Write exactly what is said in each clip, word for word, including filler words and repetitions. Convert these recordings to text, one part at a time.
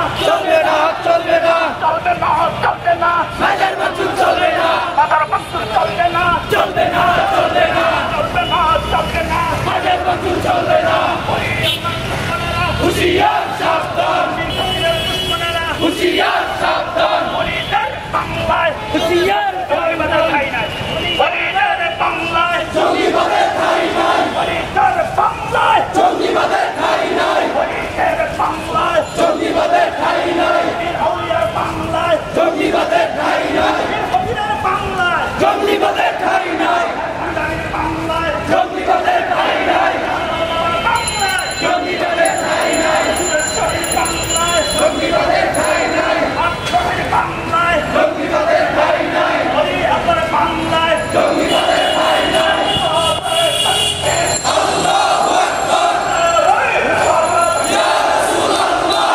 চলবে না চলবে না চলবে না চলবে না মাজার ভাঙচুর চলবে না মাজার ভাঙচুর চলবে না চলবে না চলবে না চলবে না চলবে না মাজার ভাঙচুর চলবে না হুঁশিয়ার সাবধান হুঁশিয়ার সাবধান বাংলায় হুঁশিয়ার জঙ্গিবাদের ঠাঁই নাই বাংলায় জঙ্গিবাদের ঠাঁই নাই বাংলায় জঙ্গিবাদের ঠাঁই নাই বাংলায় জঙ্গিবাদের ঠাঁই নাই বাংলায় জঙ্গিবাদের ঠাঁই নাই বাংলায় জঙ্গিবাদের ঠাঁই নাই বাংলায় জঙ্গিবাদের ঠাঁই নাই জঙ্গিবাদের ঠাঁই নাই বাংলায় জঙ্গিবাদের ঠাঁই নাই বাংলায় জঙ্গিবাদের ঠাঁই নাই আপনার বাংলায় জঙ্গিবাদের ঠাঁই নাই আল্লাহু আকবার ইয়া রাসূলুল্লাহ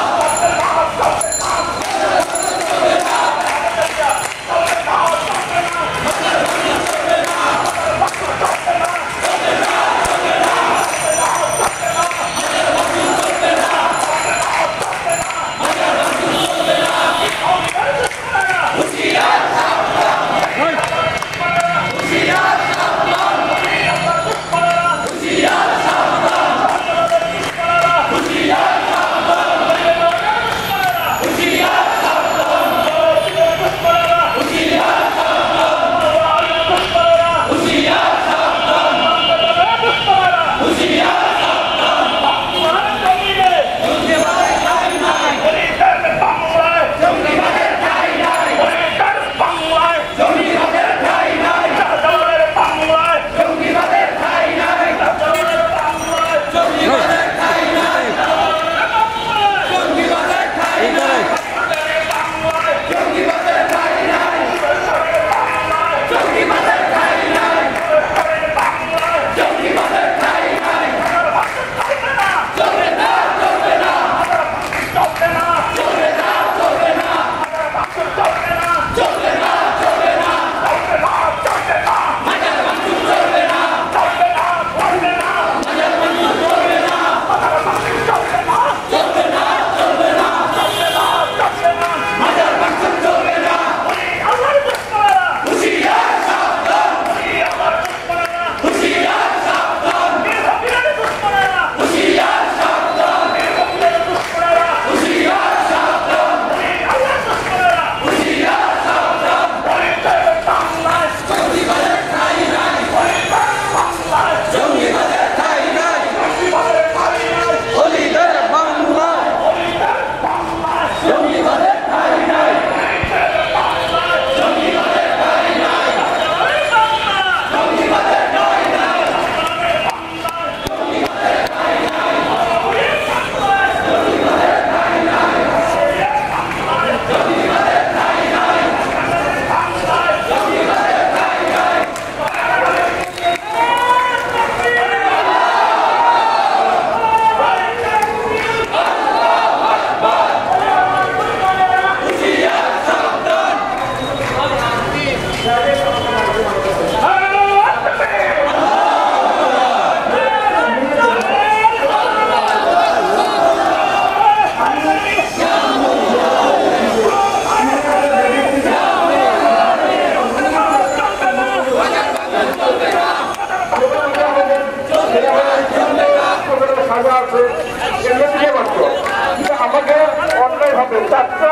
আমাকে অন্যায় হবে চারটা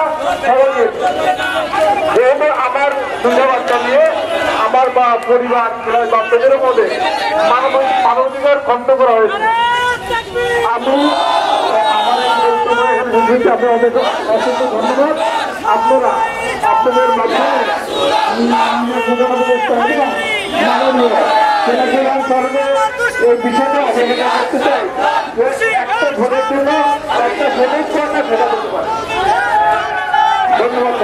যেহেতু আমার দুটো বাচ্চা নিয়ে আমার বা পরিবার বাচ্চাদের মধ্যে মানবাধিকার খণ্ড করা হয়েছে। আমি আমার অনেক অসংখ্য ধন্যবাদ। আপনারা আপনাদের মাধ্যমে এই বিষয়টা অবহেলা করতে চাই যে একটা ভোটের জন্য একটা ভোটের পর না সেটা করতে পারে। ধন্যবাদ।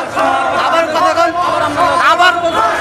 আবার কথা আবার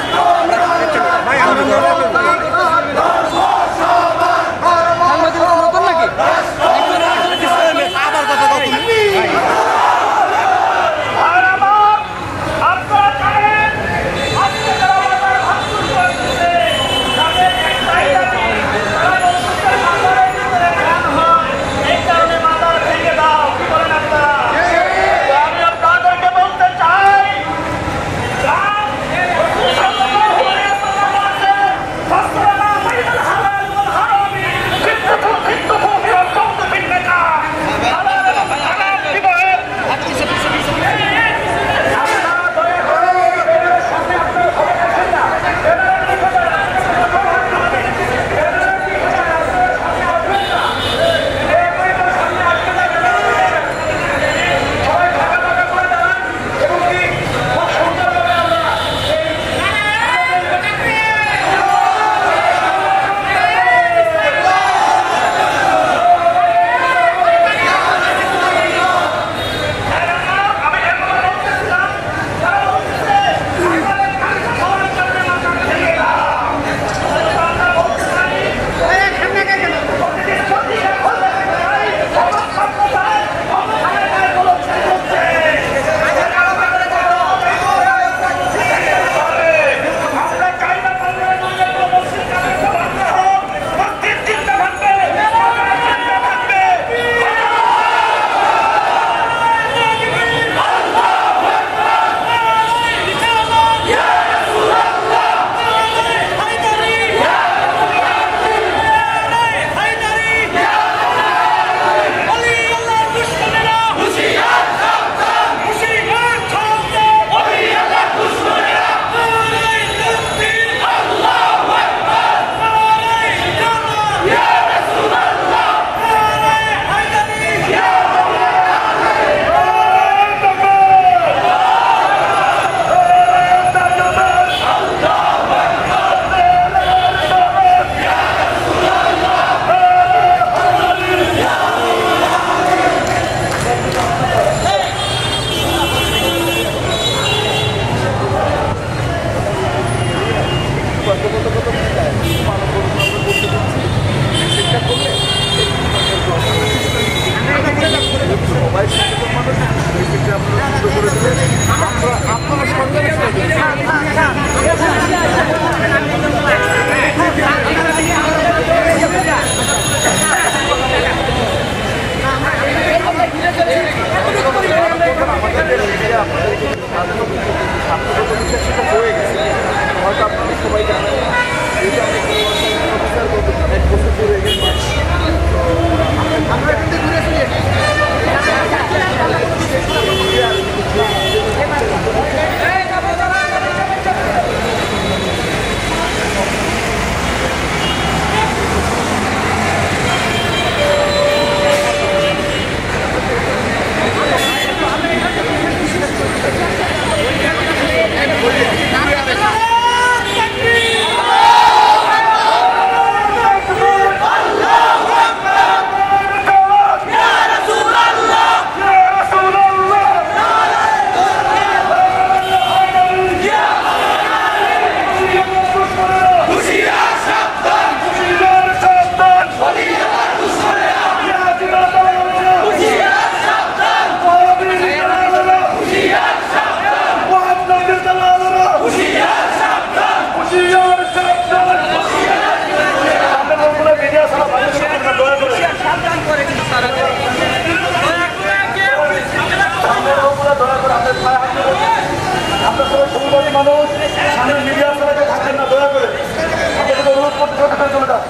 মানুষ সামনে মিডিয়া চালাতে থাকবেন না, দয়া করে আপনাদের অনুরোধ করতে চলে যান।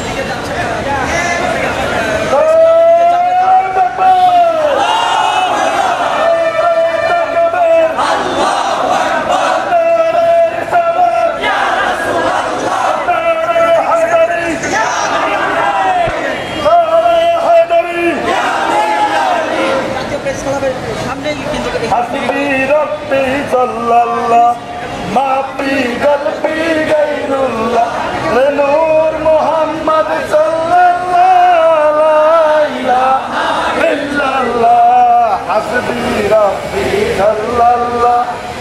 मापी गलती गैरुल्लाह नूर मोहम्मद सल्लल्लाहु अलैहि वसल्लम हस्बी रब्बी सल्लल्लाहु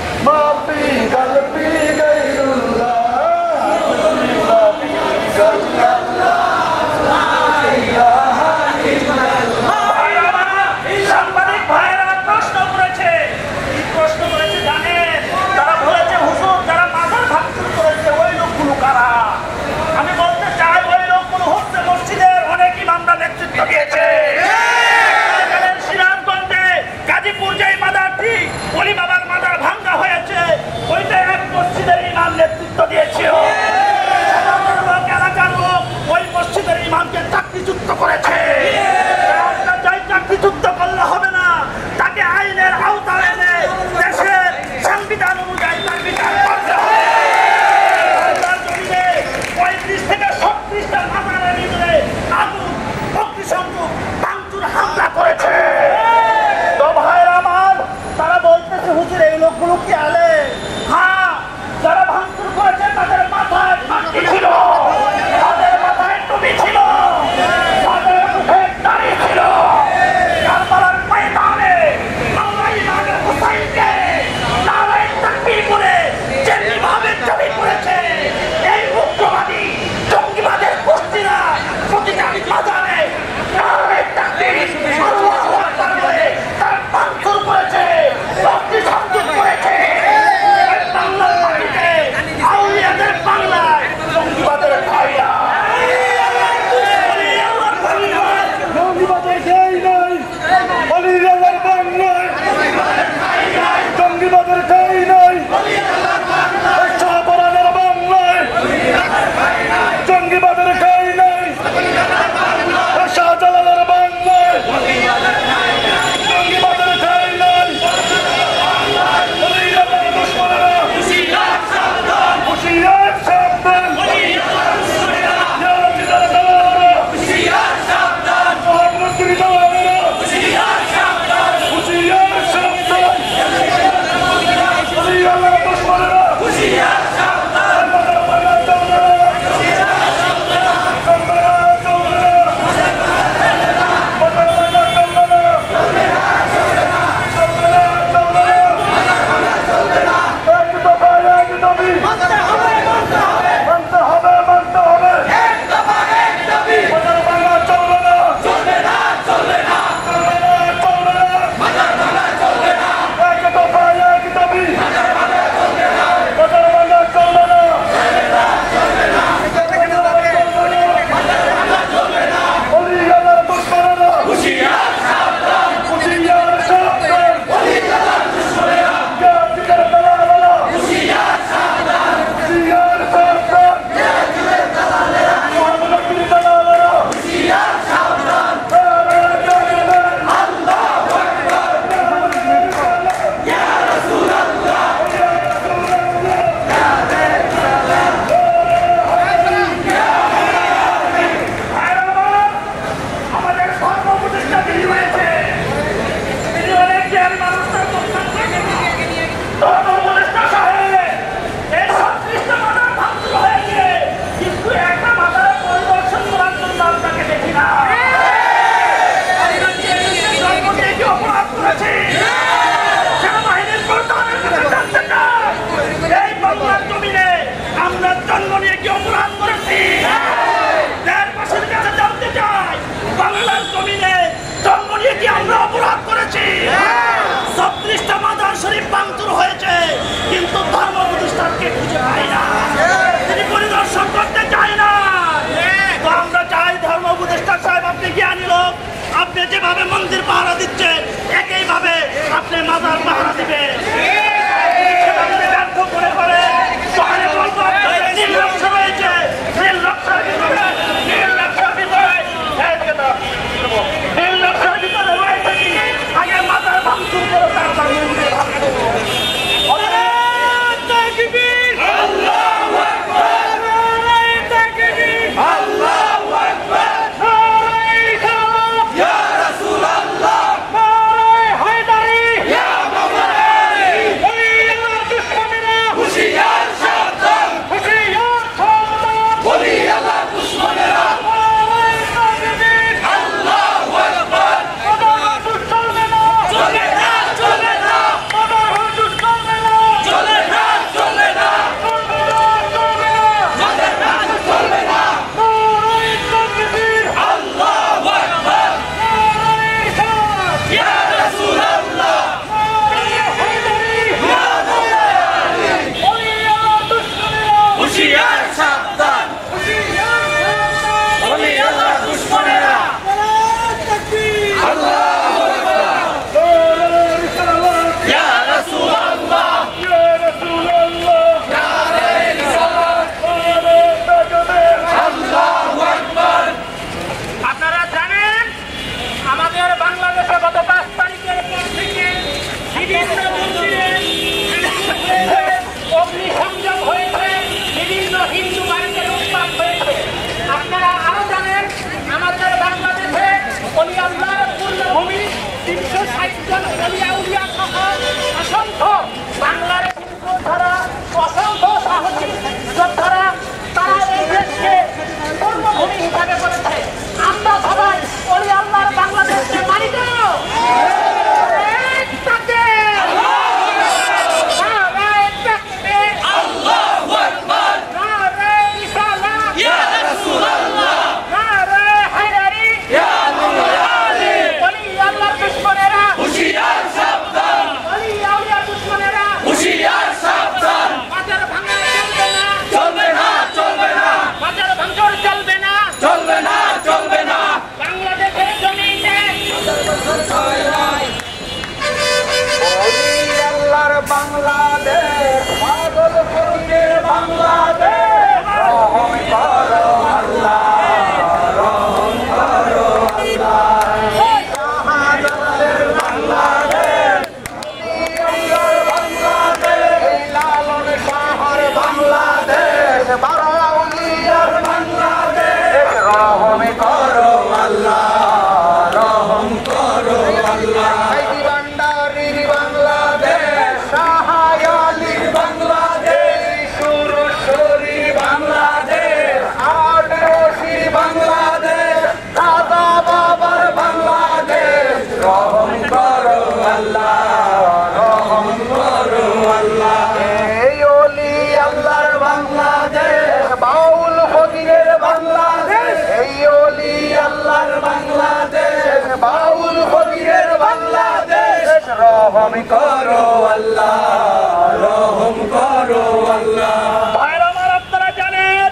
বাংলাদেশ বাউল ফকিরের বাংলাদেশ রহম করো আল্লাহ রহম করো আল্লাহ। ভাইরা আমার আপনারা জানেন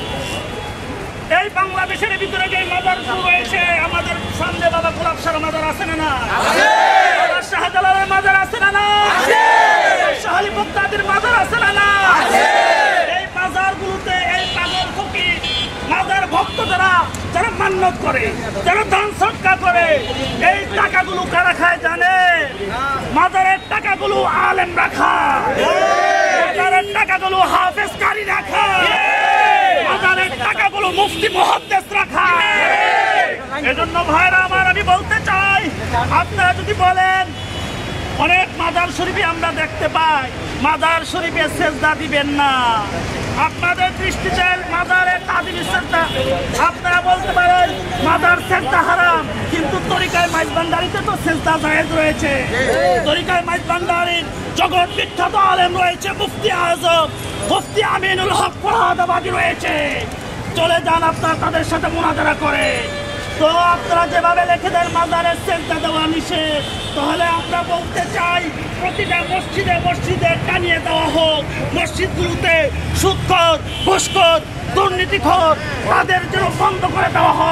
এই বাংলাদেশের ভিতরে যে মাজার রয়েছে আমাদের সামনে বাবা গোলাপ শাহর মাজার আছে না না বাবা শাহজালালের মাজার আছে না না শাহালি মুক্তাদির মাজার আছে না না এই মাজারগুলোতে এই পাগল ফকির মাজার ভক্ত যারা যারা মান্যত করে যারা দান সদকা করে এই টাকাগুলো কারা খায় জানে মাজারের টাকাগুলো আলেমরা খায় মাজারের টাকাগুলো হাফেজ কারি রাখা মাজারের টাকাগুলো মুফতি মুহাদ্দিস রাখা। এজন্য ভাইরা আমার আমি বলতে চাই আপনারা যদি বলেন অনেক মাজার শরীফে আমরা দেখতে পাই মাজার শরীফে সেজদা দিবেন না আপনাদের দৃষ্টিতে মাজারের তাজিম সেজদা আপনারা বলতে পারেন মাজার সেজদা হারাম কিন্তু তরিকায় মাইজভান্ডারিতে তো সেজদা জায়েজ রয়েছে। তরিকায় মাইজভান্ডারির জগৎ বিখ্যাত আলেম রয়েছে মুফতি আজম মুফতি আমিনুল হক ফরহাদাবাদী রয়েছে চলে যান আপনারা তাদের সাথে মুনাজারা করে। তো আপনারা যেভাবে লিখে দেন মাজারের সেজদা দেওয়া নিষেধ তাহলে আমরা বলতে চাই প্রতিটা মসজিদে মসজিদে টানিয়ে দেওয়া হোক মসজিদগুলোতে সুদখোর ঘুষখোর দুর্নীতিখোর তাদের জন্য বন্ধ করে দেওয়া হোক।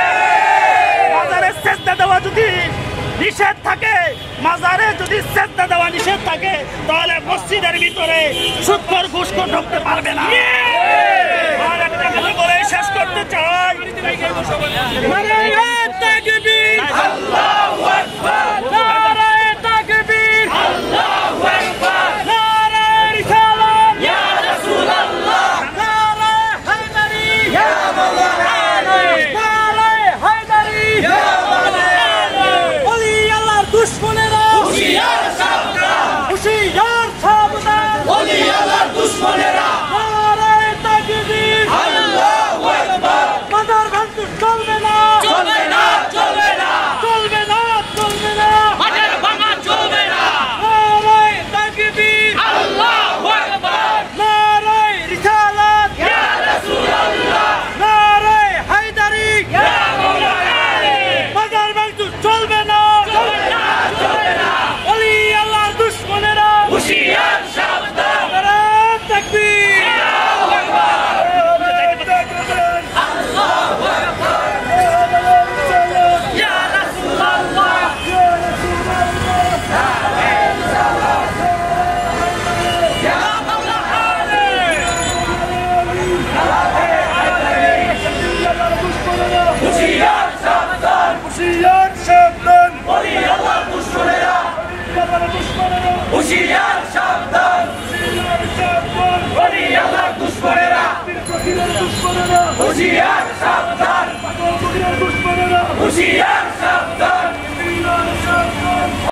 মাজারের সেজদা দেওয়া যদি নিষেধ থাকে মাজারে যদি সেজদা দেওয়া নিষেধ থাকে তাহলে মসজিদের ভিতরে সুদখোর ঘুষখোর ঢুকতে পারবে না। আর একটা কথা বলে শেষ করতে চাই নারায়ে তাকবীর আল্লাহু আকবার নারায়ে তাকবীর আল্লাহু আকবার নারায়ে রিসালাত ইয়া রাসূলুল্লাহ নারায়ে হায়দারি ইয়া মাওলানা নারায়ে হায়দারি ইয়া মাওলানা ওলি আল্লাহর দুশমনেরা হুশিয়ার সাবধান হুশিয়ার সাবধান ওলি আল্লাহর দুশমনেরা নারায়ে তাকবীর আল্লাহু আকবার মাজার ভাঙচুর চলবে না চলবে না চলবে না চলবে না চলবে না মাজার ভাঙা চলবে না নারায়ে তাকবীর আল্লাহু আকবার নারায়ে রিসালাত ইয়া রাসূলুল্লাহ নারায়ে হায়দারি ইয়া মাওলানা মাজার ভাঙচুর চলবে না চলবে না চলবে না ওলি আল্লাহর দুশমনেরা হুশিয়ার সাবধান নারায়ে তাকবীর আল্লাহু আকবার ইয়া রাসূলুল্লাহ ইয়া মাওলানা হুশিয়ার সাবধান হুশিয়ার সাবধান ওলি আল্লাহর দুশমনেরা হুশিয়ার সাবধান ওলি আল্লাহর দুশমনেরা হুশিয়ার সাবধান হুশিয়ার